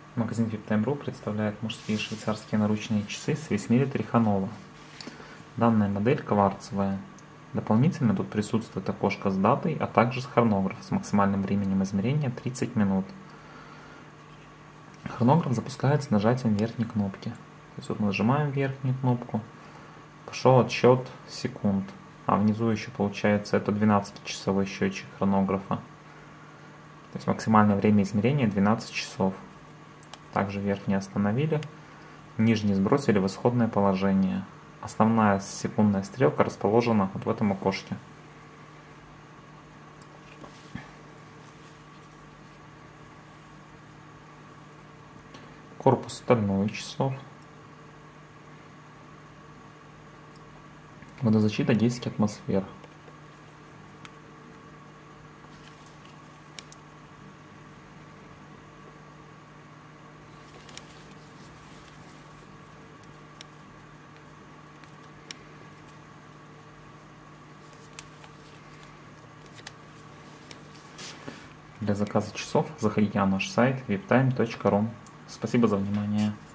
Магазин VIPTime.ru представляет мужские швейцарские наручные часы Swiss Trikhanova. Данная модель кварцевая. Дополнительно тут присутствует окошко с датой, а также хронограф с максимальным временем измерения 30 минут. Хронограф запускается нажатием верхней кнопки. То есть вот мы нажимаем верхнюю кнопку, пошел отсчет секунд, а внизу еще получается это 12-часовой счетчик хронографа. То есть максимальное время измерения 12 часов. Также верхний остановили, нижний сбросили в исходное положение. Основная секундная стрелка расположена вот в этом окошке. Корпус стальной часов. Водозащита 10 атмосфер. Для заказа часов заходите на наш сайт viptime.ru. Спасибо за внимание.